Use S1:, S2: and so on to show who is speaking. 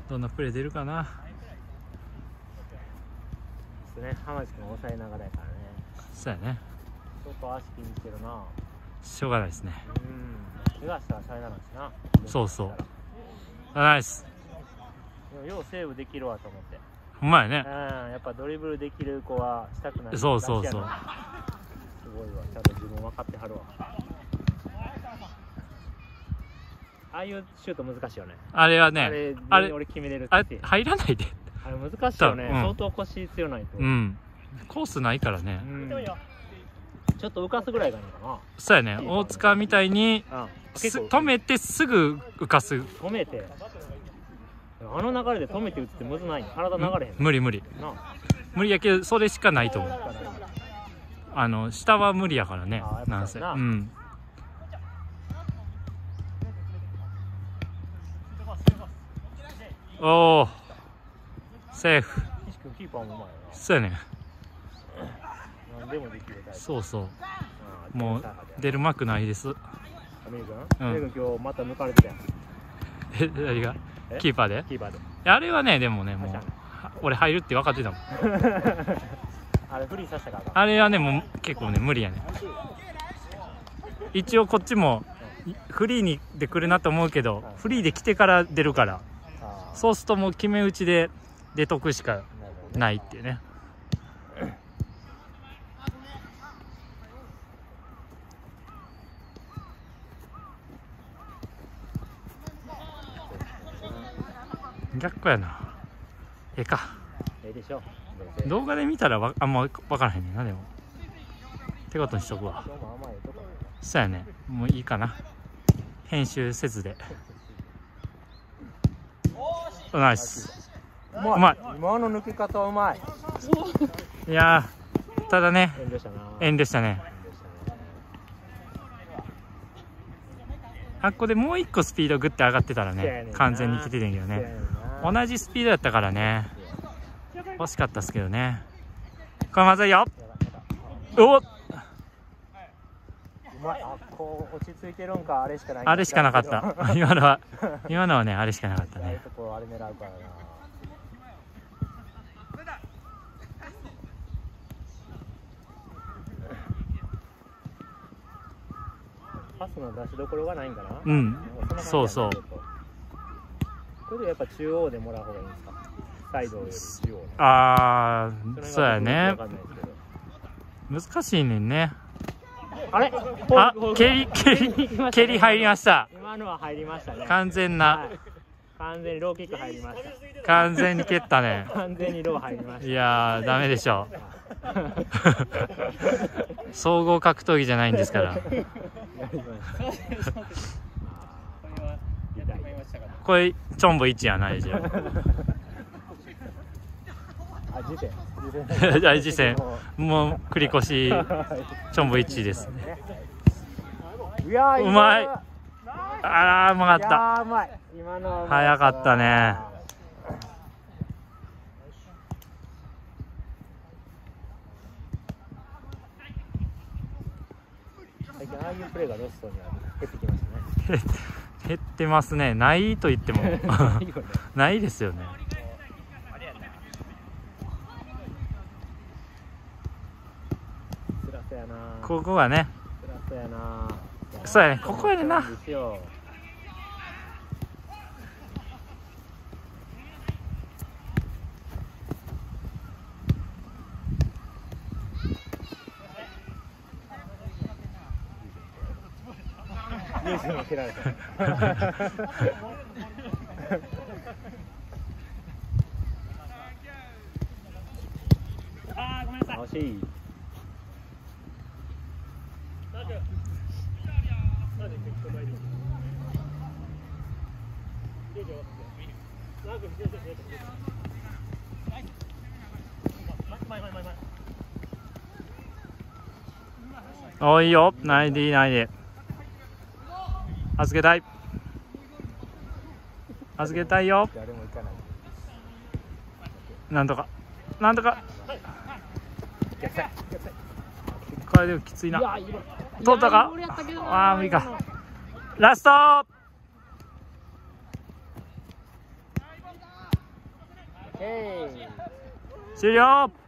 S1: どんなプレー出るかな。
S2: ですね。浜地君抑えながらやからね。
S1: そうやね。
S2: ちょっと足気にしてるな。
S1: しょうがないですね。
S2: 怪我したらさえならんしな。
S1: そうそう。ナイス。
S2: ようセーブできるわと思って。
S1: うまいね。
S2: やっぱドリブルできる子はしたくない。
S1: そうそうそう。す
S2: ごいわ。ちゃんと自分分かってはるわ。ああいうシュート難しいよね。
S1: あれはね、
S2: あれ俺決めれるって。
S1: あれ入らないで。
S2: あれ難しいよね。相当腰強ないと。
S1: コースないからね。
S2: ちょっと浮かすぐらいがいいのかな。
S1: そうやね。大塚みたいに止めてすぐ浮かす。
S2: 止めて。あの流れで止めて打つってむずないの。体流れへん。
S1: 無理無理。無理やけどそれしかないと思う。下は無理やからね。なんせ。おお。セーフ。
S2: キーパーもうまいな。
S1: そうやね。
S2: 何でもできるタイプ。
S1: そうそう。もう出る幕ないです。
S2: アメリカン？今日また抜かれてたやん。
S1: 誰が？キーパーで？
S2: キーパーで。
S1: あれはね、でもね、もう俺入るって分かってたもん。
S2: あれフリーさせたから。
S1: あれはね、もう結構ね無理やね。一応こっちもフリーにで来るなと思うけど、フリーで来てから出るから、そうするともう決め打ちで出とくしかないっていうね。逆やな。ええか。
S2: ええでしょ。
S1: 動画で見たらあんま分からへんねんな。でもってことにしとくわ。そうやね。もういいかな。編集せずで。ナイス。うまい。
S2: 今の抜け方はうまい。
S1: いやー、ただね、遠慮したね。あっこでもう一個スピードグッて上がってたらね、完全に来ててんけどね。同じスピードやったからね、欲しかったっすけどね。これまずいよ。おっ、
S2: こう落ち着いてるんか。あれしかない。
S1: あれしかなかった。今のはね、あれしかなかったね。
S2: あれ狙うからな。パスの出しどころがないんかな。
S1: そうそう。
S2: これでやっぱ中央でもらう方がいいんですか。サイドより中央。
S1: ああ、そうやね。難しいねんね。
S2: あれ？
S1: 蹴り入りました。
S2: 今のは入りましたね。
S1: 完全な。
S2: 完全にローキック入りました。
S1: 完全に蹴ったね。
S2: 完全にロー入りました。
S1: いやー、ダメでしょ。総合格闘技じゃないんですから。これチョンボ1やないじゃん。次戦もう繰り越しチョンボ1ですね。うまい。あらうまかった。早かったね。
S2: 最近ああいうプレーがロストには減ってきましたね。
S1: 減ってますね。ないと言ってもないですよね。ここがね。そうやね。ここやねんな。
S2: ニュースにも蹴られた。ああ、ごめんなさい。惜しい。
S1: おいよ、ないでいいないで。預けたい。預けたいよ。なんとか。なんとか。これでもきついな。通ったか。ああ、無理か。ラスト。
S2: ケー。
S1: 終了。